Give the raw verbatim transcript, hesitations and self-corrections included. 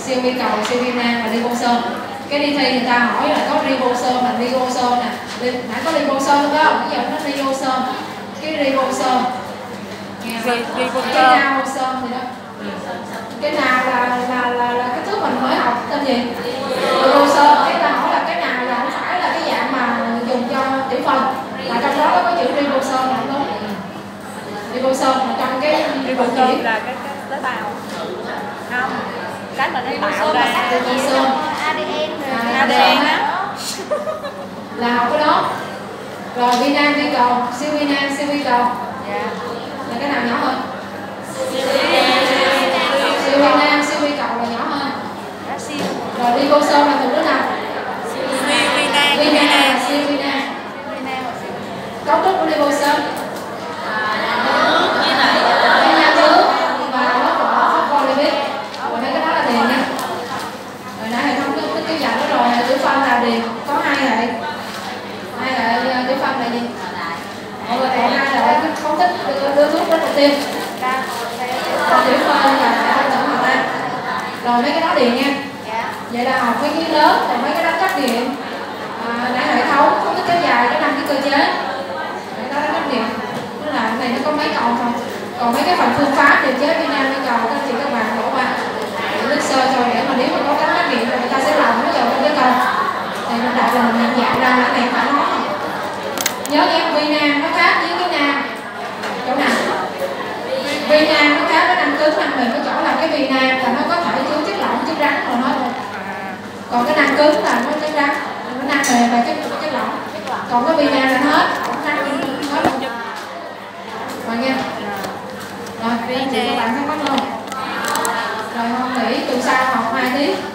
siêu vi cầu, siêu vi nang và riboson. Cái đi thi người ta hỏi là có riboson và riboson nè, nãy có riboson phải không? Bây giờ nó riboson, cái riboson, cái riboson gì đó, cái nào là là là, là cái thứ mình mới học tên gì? Riboson. Cái ta hỏi là cái nào là không phải là cái dạng mà dùng cho tiểu phần, mà trong đó có chữ riboson là đúng. Riboson là trong cái riboson là cái tế bào không? Cái mà nó tạo ra riboson, a đê en rồi a đê en á là học cái đó. Rồi vi nang vi cầu, siêu vi nang siêu vi cầu. Dạ. Là cái nào nhỏ hơn? Siêu vi nang siêu vi cầu là nhỏ hơn. Rồi riboson là từ đứa nào? Vi nang, siêu vi nang. Cấu trúc của riboson có hai hệ, hai hệ tiểu phân là gì? Mọi người còn hai hệ không thích đưa thuốc đến đầu tiên. Còn tiểu phân là tự học ra. Rồi mấy cái đó điện nha. Vậy là học mấy cái lớn, còn mấy cái đó cắt điện. À, nãy hệ thống không thích kéo dài cái năm cái cơ chế. Cái đó là cắt điện. Tức là cái này nó có mấy cầu thôi. Còn mấy cái phần phương pháp điều chế vi nang cây cầu các chị các bạn bỏ qua. Nước sơ cho để mà nếu mà có cắt điện thì người ta sẽ lòng nó vào trong cái cầu. Thì mình đặt là mình nhận dạng ra là cái này phải nói. Nhớ nghe vi nang nó khác với cái nang chỗ nào? Vi nang nó khác với năng cứng năng mềm cái chỗ là cái vi nang là nó có thể chứa chất lỏng chất rắn rồi nói thôi. Còn cái năng cứng là nó chất rắn, nó năng mềm là chất chất lỏng. Còn cái vi nang là hết, năng hết luôn. Rồi nghe. Rồi, anh chị các bạn thắc mắc không? Rồi không nghĩ từ sau học hai tiếng.